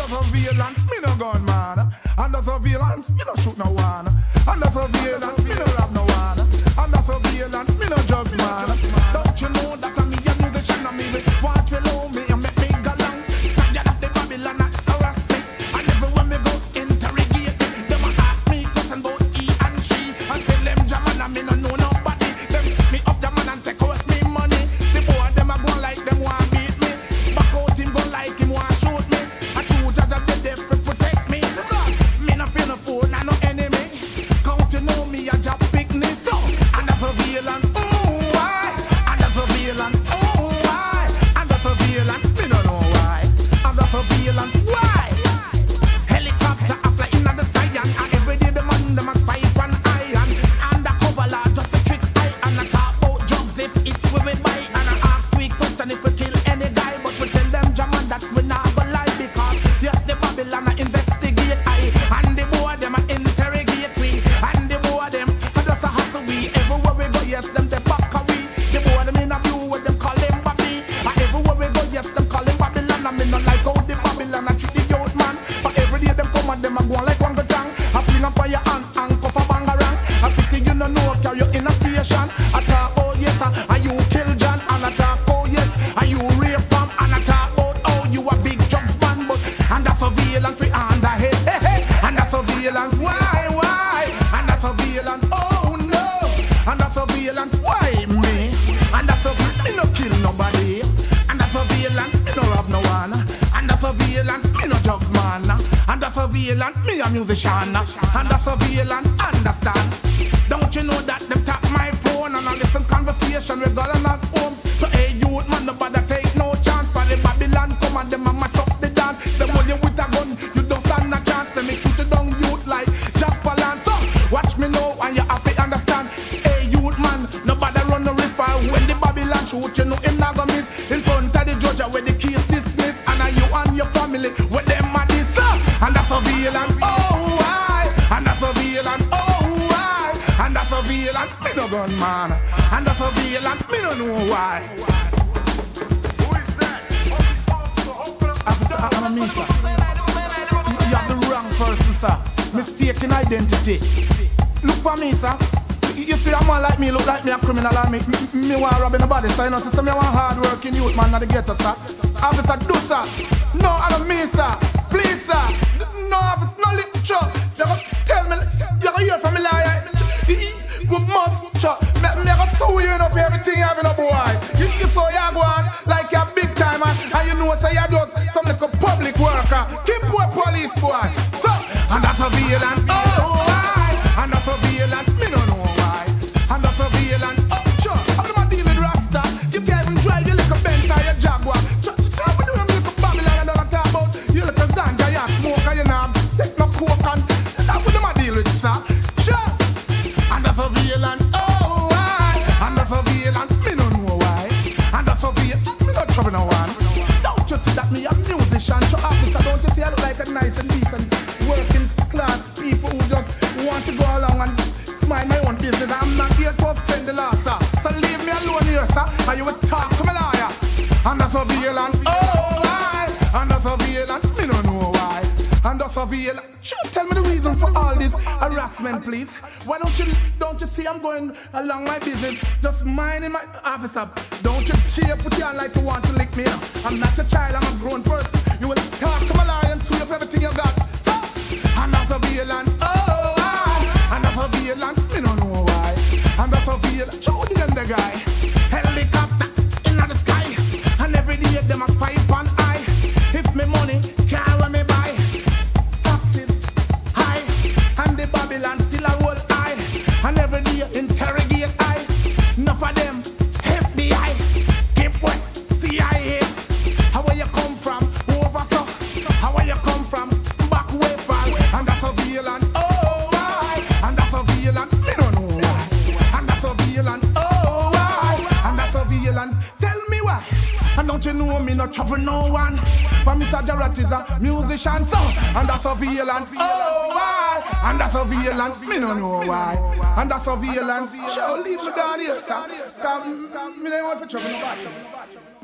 surveillance, me no gun man. Under surveillance, me no shoot no one. Under surveillance, me no rob no one. Under surveillance, me no drugs man. Don't you know that I'm a musician and me watch below me and make me go long. Tired of the Babylon and harass me. And everywhere me go interrogate me. Them a ask me question about he and she. And tell them Jaman and me no know nobody. Them me up the man and take out me money. The boy them a go like them want beat me. Back out him go like him want shoot me. I choose judge of the death to protect me. Me no feel no fool, I no enemy. Count you know me a job picnic. So under surveillance, oh why? Under surveillance, oh why? Under surveillance, me no know why. Under surveillance, why? Helicopter a fly in the sky and every day the man them a spy on iron. Undercover law just a trick eye and I talk about drugs if it we buy and I ask we question if we kill any guy, but we tell them Jaman that we not go lie because yes the Babylon a investigate I and the boy them a interrogate we and the boy them a just a hustle we everywhere we go yes them the back of we the boy them in a view with them call him Bobby and everywhere we go yes them call him Babylon and me not like how the Babylon a treat the youth man but every day them come and them a go on like one good tongue I fling up on your hand and cuff a bangarang I pity you no know carry you in a station I talk oh yes and you kill John and I talk oh yes and you rape him and I talk about oh you a big drugs man but under surveillance we under head hey, hey. Under surveillance why under surveillance oh no under surveillance why me under surveillance me no kill nobody under surveillance me no rob no one under surveillance me no drugs man under surveillance me a musician under surveillance understand don't you know that them tap my phone and I listen conversation we go on at homes so hey youth man nobody take no chance for the Babylon come and them a match up the dance them when you with a gun you don't stand a chance them me shoot you down youth like Japalan so watch me now and you have to understand hey youth man nobody run no risk for when the Babylon shoot you know him not gonna miss in front of the judge where the case dismissed and you and your family with them at this under surveillance oh why under surveillance oh why under surveillance me no gun man under surveillance me no know why. Who is that? I'm a me, sir. You have the wrong person, sir. Mistaken identity. Look for me, sir. You see a man like me look like me a criminal and me want to rob anybody, so you know, so me want hard working youth man at the ghetto, sir. Officer, do, sir. No, I don't mean, sir. Please, sir. No, officer, no little. You go tell me, you go hear from me liar. You must, me go sue you enough for everything you have in a boy. You saw you go on like you're big time and you know say you do some little public worker. Keep poor police boy. So, under surveillance, oh why? Under surveillance, me no know why. Under surveillance, oh sure. How do I deal with Rasta? You can't even drive your little Benz or your Jaguar. What do you little Babylon and all I talk about? You little ganja, you smoke and you know take no coke and that's what I deal with, sir. Sure. Under surveillance, oh why? Under surveillance, me no know why. Under surveillance, me no trouble no one. Don't you see that me a musician? So officer, don't you see I look like a nice and decent working class people who just want to go along and mind my own business. I'm not here to offend the law, sir. So leave me alone here, sir, and you will talk to my lawyer. Under surveillance, oh why? Under surveillance, me no know why. Under surveillance, tell me the reason for all this harassment, please. Why don't you see I'm going along my business, just minding my officer? Don't you cheer, put your hand like you want to lick me up. I'm not your child, I'm a grown person. You will talk to my lawyer and sue for everything you got. So, under surveillance, oh why? Under surveillance, me no know why. Under surveillance, show them the guy. Helicopter in the sky, and every day them a spy on I. If me money can't me buy. And the Babylon still a roll high. And every day interrogate I. Enough of them FBI. Keep wet CIA. How where you come from? Over so. How where you come from? Back way far. Under surveillance. Oh why? Under surveillance. Me don't know why. Under surveillance. Oh why? Under surveillance. Tell me why. And don't you know me not trouble no one. For Mr. Jarrett is a musician, so under surveillance, oh why? Under surveillance, me no know why. Under surveillance, sure, leave me down here, sir. Me don't want to trouble nobody.